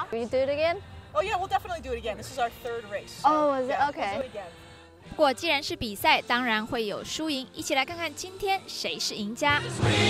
Will you do it again? Oh yeah, we'll definitely do it again. This is our third race. So, Oh, is it? yeah, Okay. We'll do it again. 不过既然是比赛，当然会有输赢，一起来看看今天谁是赢家。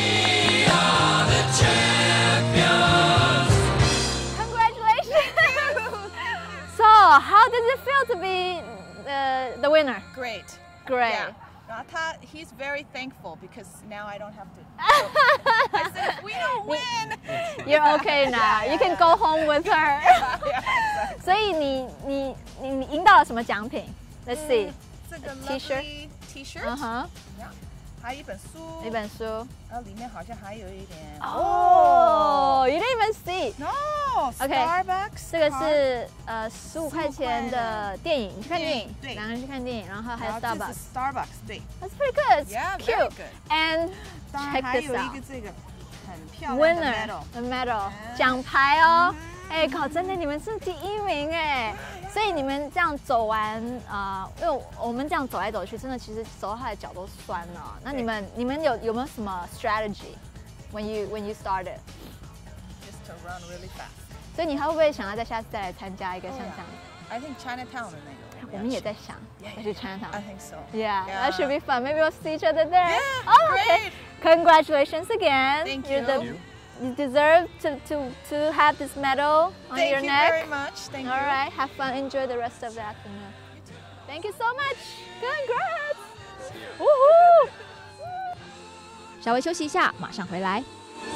Congratulations! So, how does it feel to be the winner? Great. Great. Yeah. He's very thankful because now I don't have to. I said, if we don't win, You're okay now. You can go home with her. yeah, 所以你赢到了什么奖品 ？Let's see. 这个 T-shirt. T-shirt. 嗯哼， 还有一本书。 一本书。 然后里面好像还有一点。 Oh, you didn't even see. No. Okay. Starbucks. 这个是15块钱的电影，你去看电影， 对， 两个人去看电影，然后还有 Starbucks. Starbucks. 对。 That's pretty good. It's Yeah, cute. very good. And 当然 check 还 this 有一 out. 个这个很漂亮的 Winner, medal. the medal. 奖牌哦。哎，靠，真的你们是第1名哎！所以你们这样走完因为我们这样走来走去，真的其实走到后来脚都酸了。那你们有没有什么 strategy when you started? Just to run really fast. 所以你还会不会想要下次再来参加一个像这样？ I think Chinatown 的那个。 我们也在想要去 Chinatown. I think so. Yeah, that should be fun. Maybe we'll see each other there. Yeah, Oh, okay. Congratulations again. Thank you. You deserve to have this medal on Thank your you neck. very much. Thank you. All right, have fun. Enjoy the rest of the afternoon. Thank you so much. Congrats. Woohoo! 稍微休息一下，马上回来。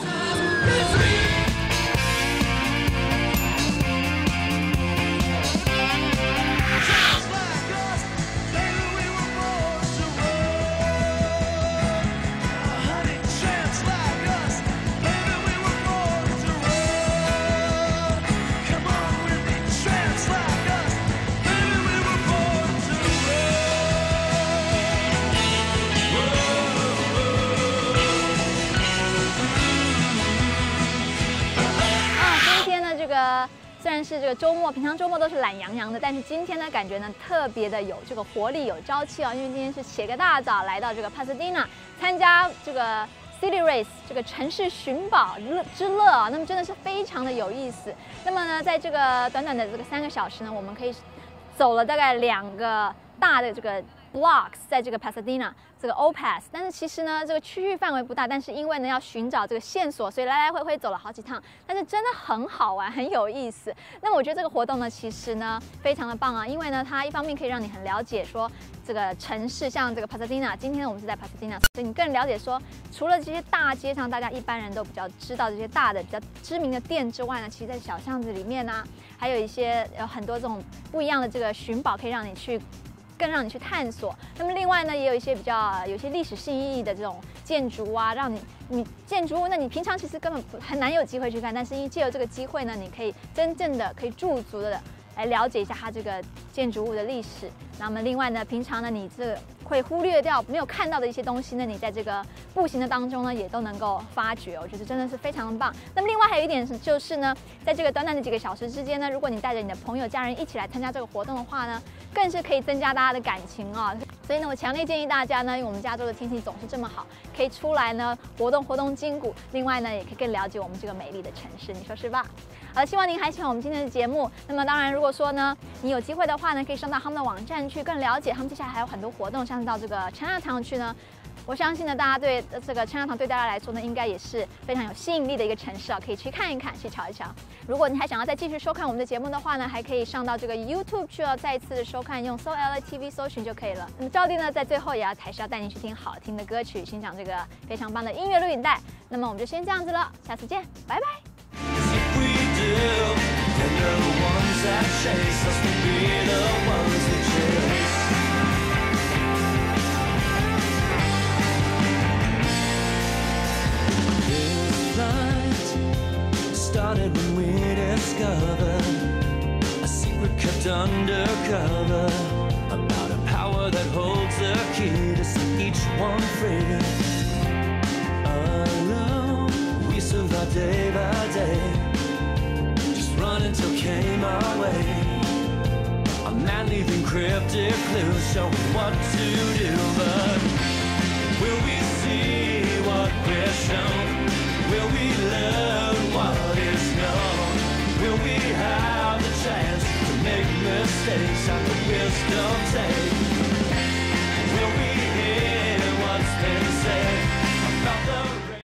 虽然是这个周末，平常周末都是懒洋洋的，但是今天呢，感觉呢特别的有这个活力、有朝气哦。因为今天是起个大早来到这个 Pasadena 参加这个 City Race 这个城市寻宝之乐啊，那么真的是非常的有意思。那么呢，在这个短短的这个3个小时呢，我们可以走了大概2个大的这个 blocks， 在这个 Pasadena 这个 O-Pass， 但是其实呢，这个区域范围不大，但是因为呢要寻找这个线索，所以来来回回走了好几趟，但是真的很好玩，很有意思。那么我觉得这个活动呢，其实呢非常的棒啊，因为呢它一方面可以让你很了解说这个城市，像这个 Pasadena， 今天我们是在 Pasadena， 所以你更了解说，除了这些大街上大家一般人都比较知道这些大的比较知名的店之外呢，其实在小巷子里面呢，还有有很多这种不一样的这个寻宝，可以让你去。更让你去探索。那么另外呢，也有一些有些历史性意义的这种建筑啊，让你建筑物，那你平常其实根本很难有机会去看，但是借由这个机会呢，你可以真正的可以驻足的来了解一下它这个建筑物的历史。那么另外呢，平常呢你这个会忽略掉没有看到的一些东西呢，你在这个步行的当中呢也都能够发掘，我觉得真的是非常的棒。那么另外还有一点就是呢，在这个短短的几个小时之间呢，如果你带着你的朋友家人一起来参加这个活动的话呢，更是可以增加大家的感情啊。所以呢，我强烈建议大家呢，因为我们加州的天气总是这么好，可以出来呢活动筋骨，另外呢也可以更了解我们这个美丽的城市，你说是吧？好了，希望您还喜欢我们今天的节目。那么当然，如果说呢你有机会的话呢，可以上到他们的网站去更了解，他们接下来还有很多活动，像是到这个 Chinatown 去呢。我相信呢，大家对这个 Chinatown 对大家来说呢，应该也是非常有吸引力的一个城市啊，可以去看一看，去瞧一瞧。如果你还想要再继续收看我们的节目的话呢，还可以上到这个 YouTube 去再一次的收看，用搜 L.A. TV 搜寻就可以了。那么照例呢，在最后还是要带您去听好听的歌曲，欣赏这个非常棒的音乐录影带。那么我们就先这样子了，下次见，拜拜。 Started when we discovered a secret kept undercover about a power that holds the key to set each one free. Alone, we survived day by day, just running till came our way. A man leaving cryptic clues showing what to do, but will we see what we're shown? Will we learn what is known? Will we have take.